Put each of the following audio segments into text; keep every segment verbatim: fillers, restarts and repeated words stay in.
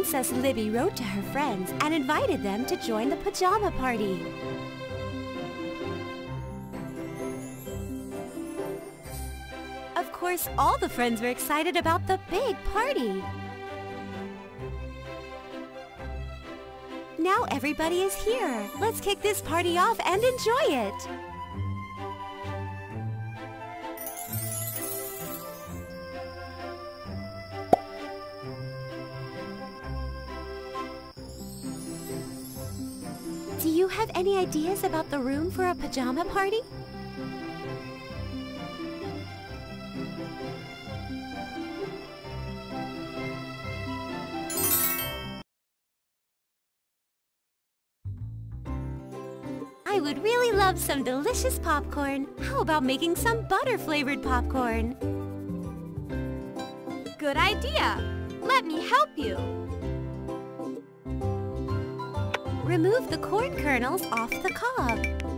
Princess Libby wrote to her friends and invited them to join the pajama party. Of course, all the friends were excited about the big party. Now everybody is here. Let's kick this party off and enjoy it. Do you have any ideas about the room for a pajama party? I would really love some delicious popcorn. How about making some butter-flavored popcorn? Good idea! Let me help you! Remove the corn kernels off the cob.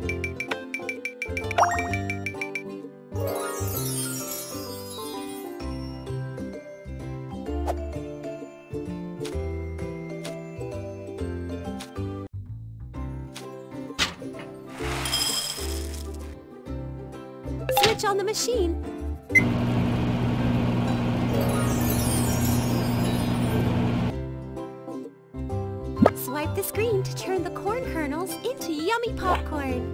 Switch on the machine. Swipe the screen to turn the corn kernels into yummy popcorn.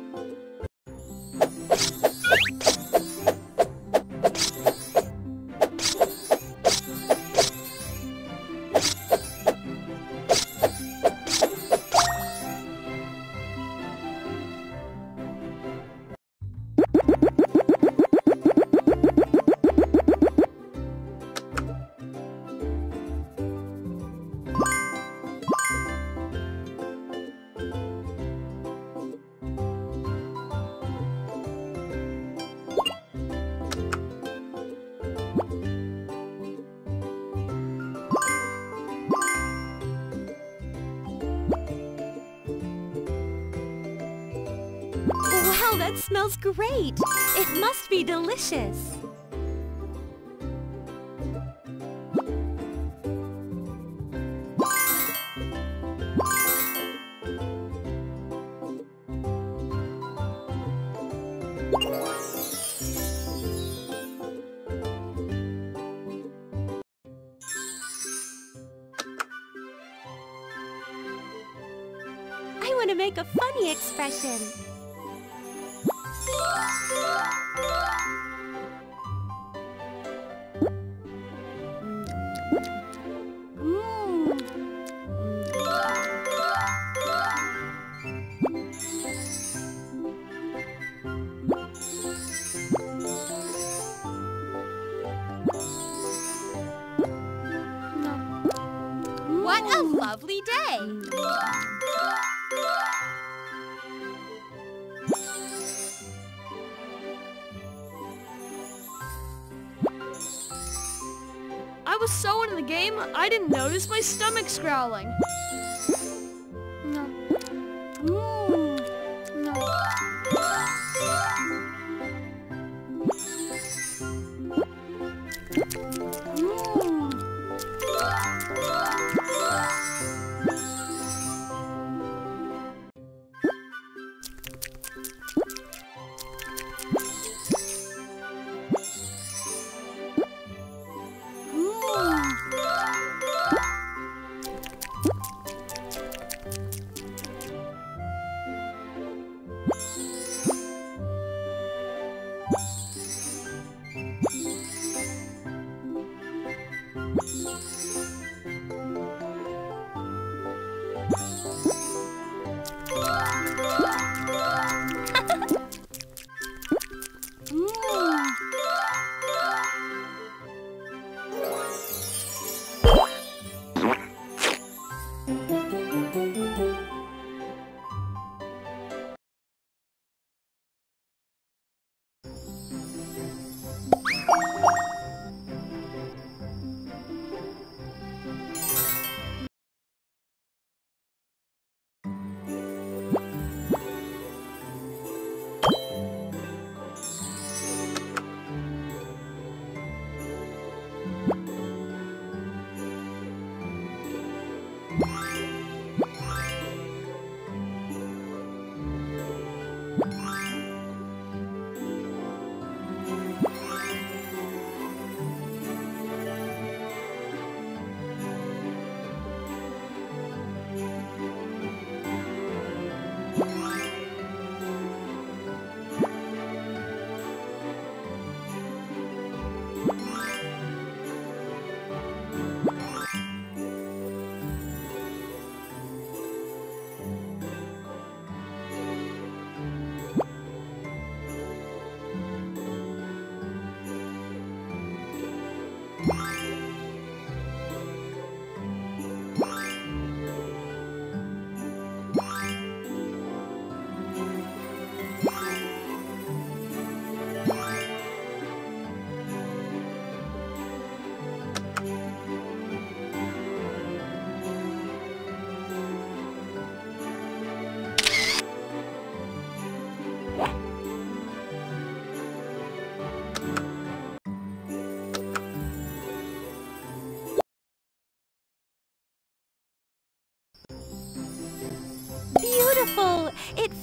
Wow, that smells great! It must be delicious! I want to make a funny expression. What a lovely day! I was so into the game, I didn't notice my stomach's growling. No. Mm. No.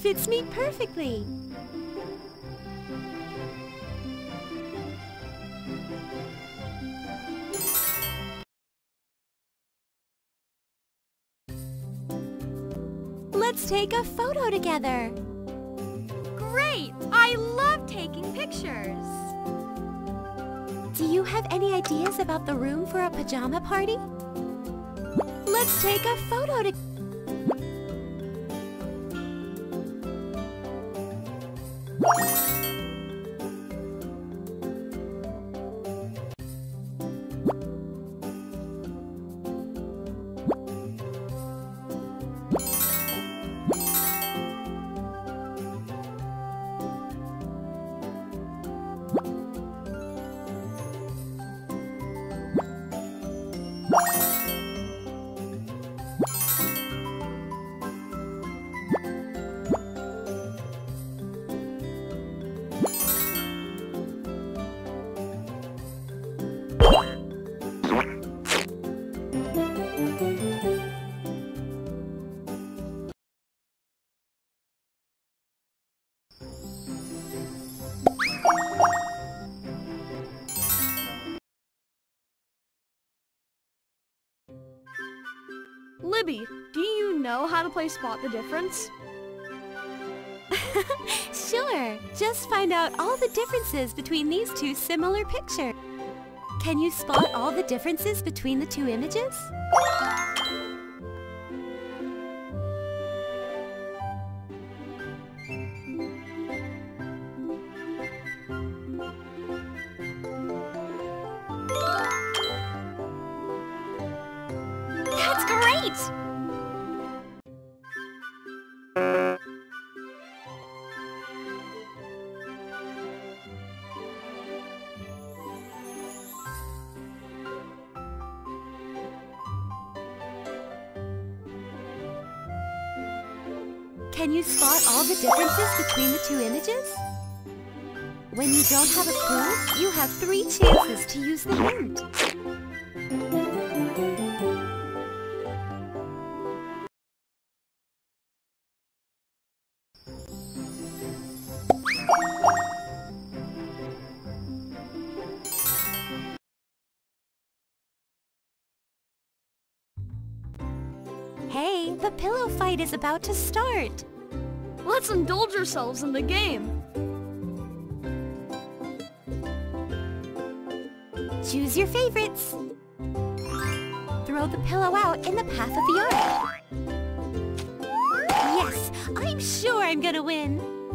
fits me perfectly. Let's take a photo together. Great! I love taking pictures. Do you have any ideas about the room for a pajama party? Let's take a photo to... Libby, do you know how to play Spot the Difference? Sure, just find out all the differences between these two similar pictures. Can you spot all the differences between the two images? That's great! Can you spot all the differences between the two images? When you don't have a clue, you have three chances to use the hint. Hey, the pillow fight is about to start. Let's indulge ourselves in the game. Choose your favorites. Throw the pillow out in the path of the arc. Yes, I'm sure I'm gonna win.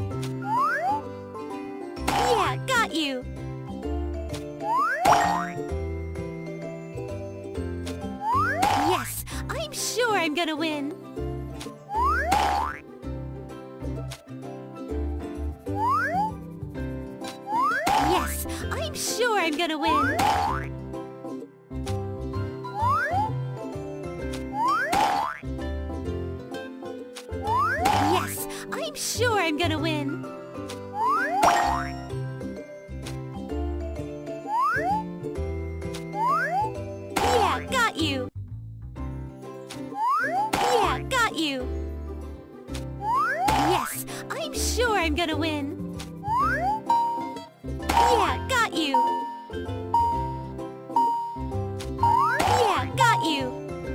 Yeah, got you. Yes, I'm sure I'm gonna win. Yes, I'm sure I'm gonna win. Yes, I'm sure I'm gonna win. Yeah, got you. Yeah, got you. Yes, I'm sure I'm gonna win. Yeah, got you. Yeah, got you.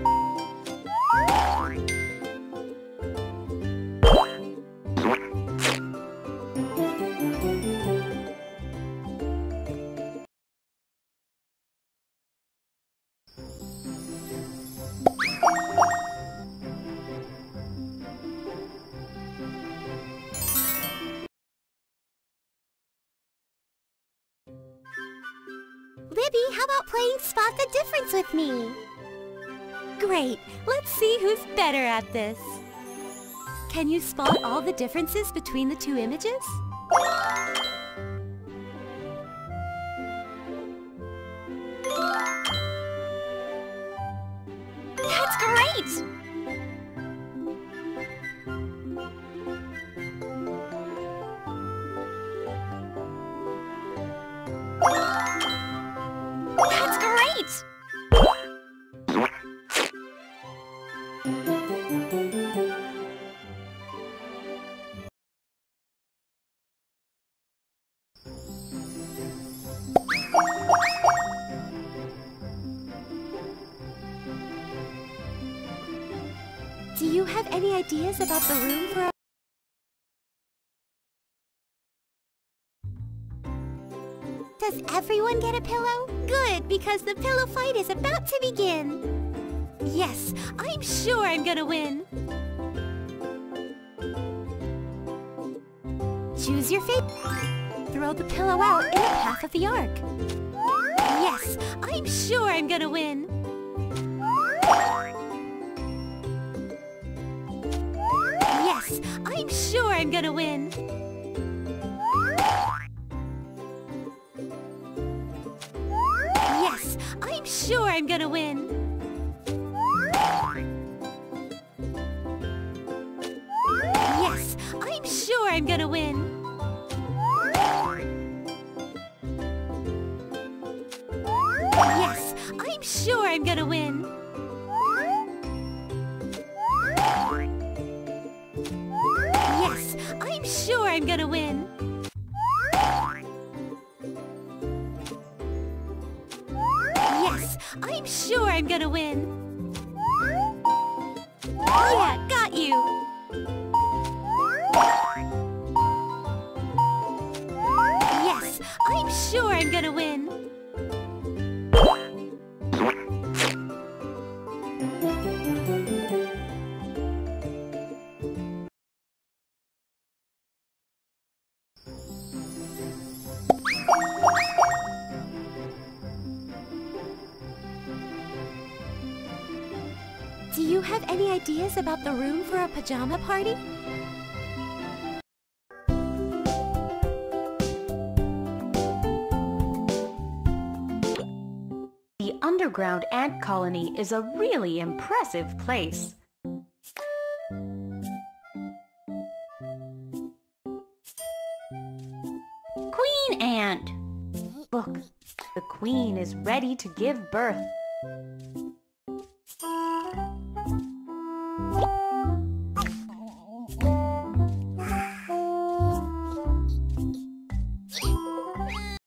Libby, how about playing Spot the Difference with me? Great, let's see who's better at this. Can you spot all the differences between the two images? That's great! That's great! Do you have any ideas about the room for a... Does everyone get a pillow? Good, because the pillow fight is about to begin. Yes, I'm sure I'm gonna win. Choose your fate. Throw the pillow out in the path of the arc. Yes, I'm sure I'm gonna win. Yes, I'm sure I'm gonna win. Yes, I'm sure I'm gonna win. Yes, I'm sure I'm gonna win. Yes, I'm sure I'm gonna win. Yes, I'm sure I'm gonna win. Yes, I'm sure I'm gonna win. Yeah, got you. Yes, I'm sure I'm gonna win. Do you have any ideas about the room for a pajama party? The underground ant colony is a really impressive place. Queen ant! Look, the queen is ready to give birth.